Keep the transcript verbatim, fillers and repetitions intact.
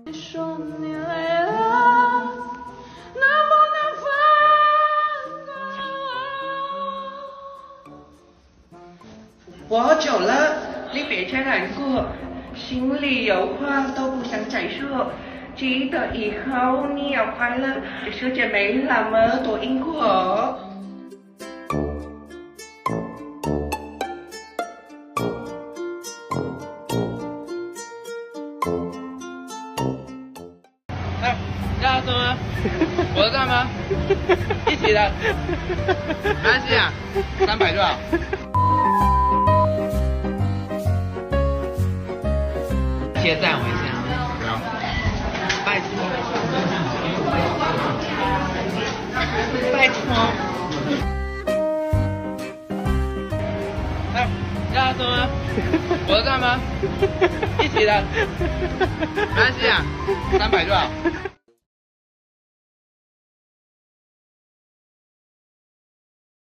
说你累了，能不能放过我？我久了，你别再难过，心里有话都不想再说。记得以后你要快乐，这世界没那么多因果。 哎，要什么？我的账吗？一起的。没关系啊，三百就好。贴赞我一下。不要。拜托。拜托。哎，要什么？我的账吗？一起的。没关系啊，三百就好。